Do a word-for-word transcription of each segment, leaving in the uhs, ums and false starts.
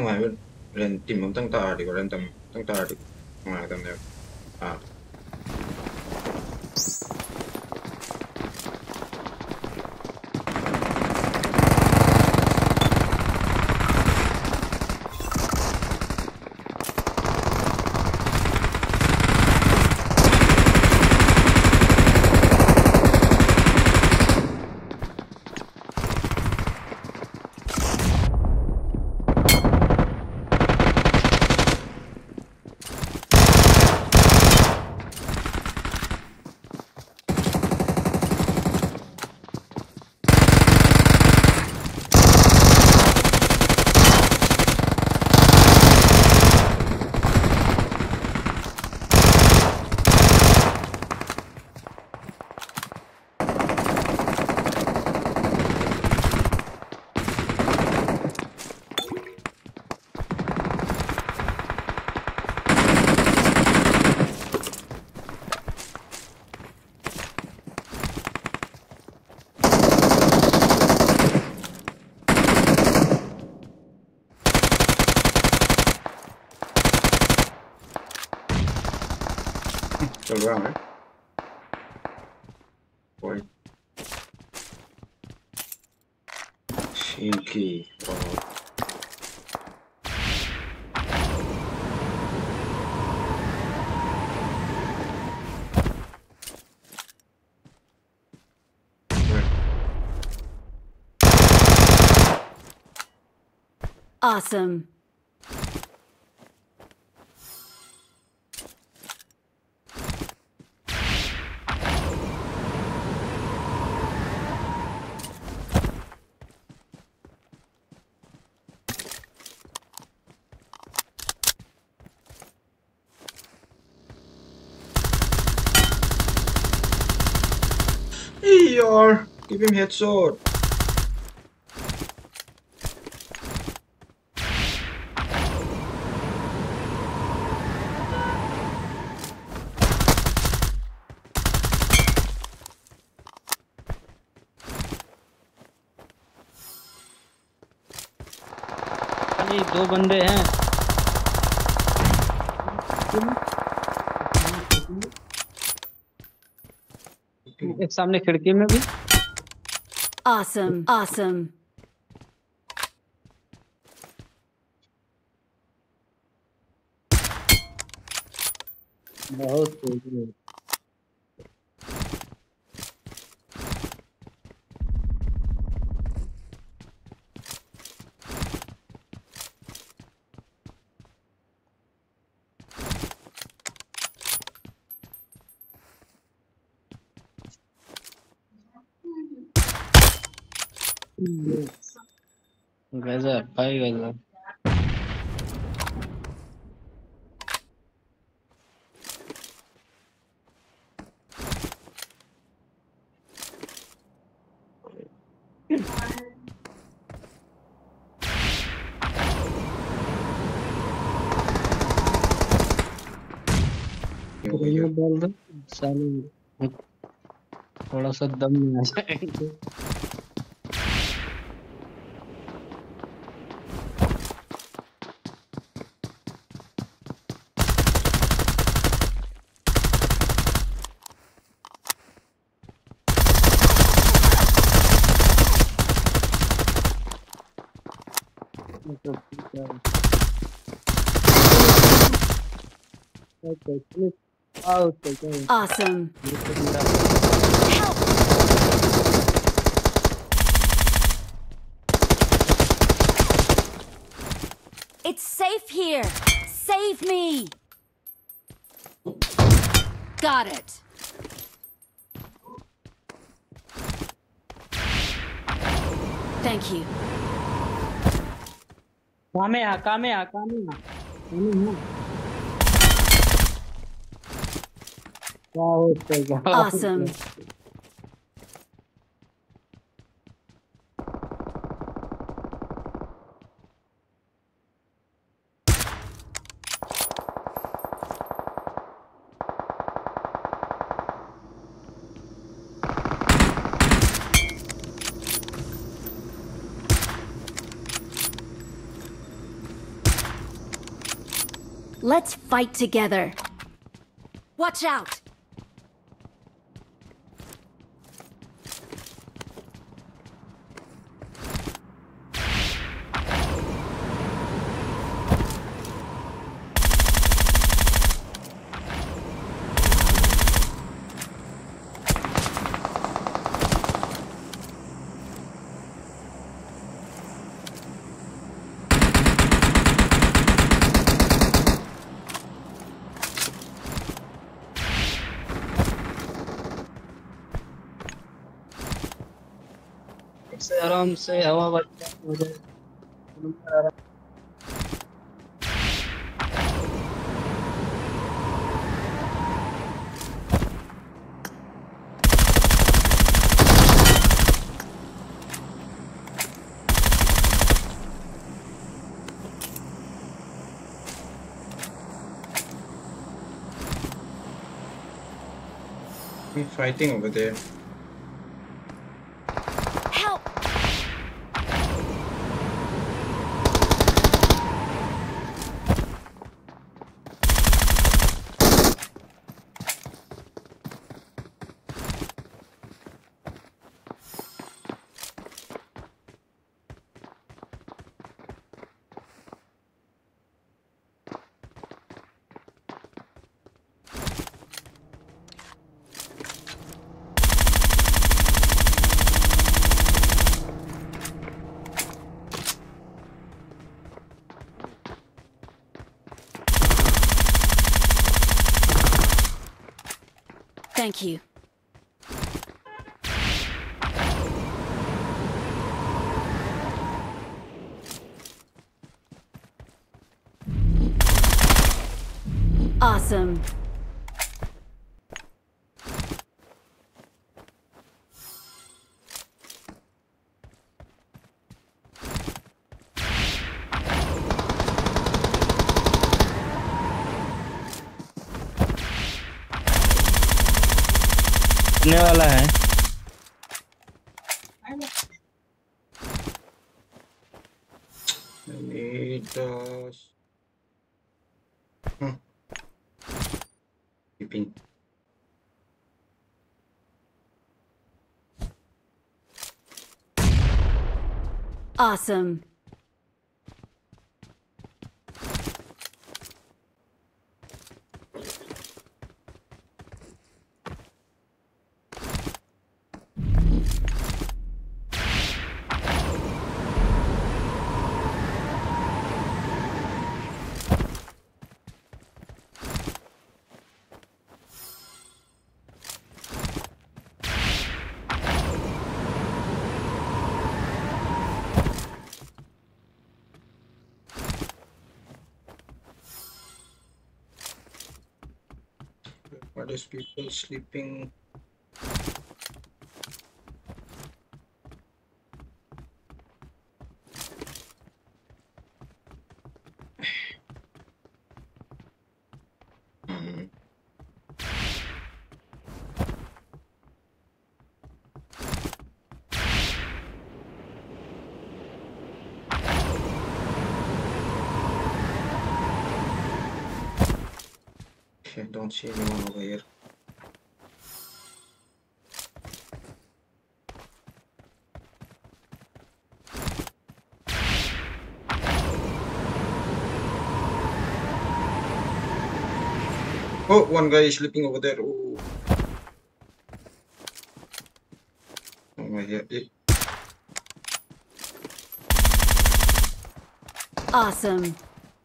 ngoài bên lên tìm bấm tăng tà thì có lên tầm tăng tà thì ngoài tầm này à cho vào đấy ôi Shinky oh. Awesome. Hey, yaar, give him headshot. अरे दो बंदे हैं। एक सामने खिड़की में भी। Awesome. Awesome. बहुत तेज है। गजब भाई गजब। डाल दो साले, थोड़ा सा दम में आ जाएंगे। Awesome. Help! It's safe here. Save me. Got it. Thank you. कामे आ कामे आ कामे आ कामे आ। क्या होता है क्या? Awesome. Let's fight together. Watch out! से आराम से हवा बचता है मुझे आराम I'm fighting over there. Help! Thank you. Awesome. करने वाला है I need those. Hmm. Keeping. Awesome. Are these people sleeping? Hmm. Okay, don't see anyone over here. Oh, one guy is sleeping over there. Oh, oh my god. Eh, Awesome.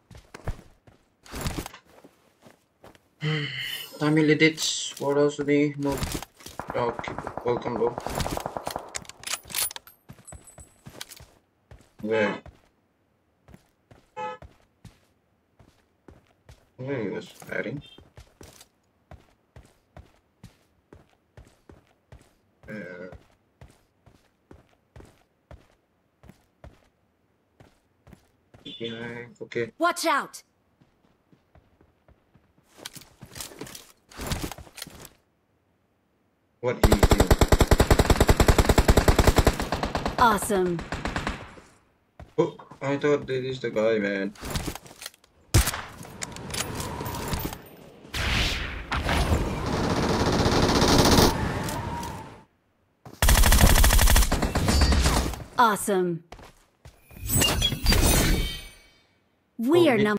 Tommy Lidits, what else do they know? Okay, welcome, bro. Where? Where he was firing? Uh, yeah, okay. Watch out! What is it? Awesome. Oh, I thought this is the guy, man. Awesome. We Oh, are Nick. number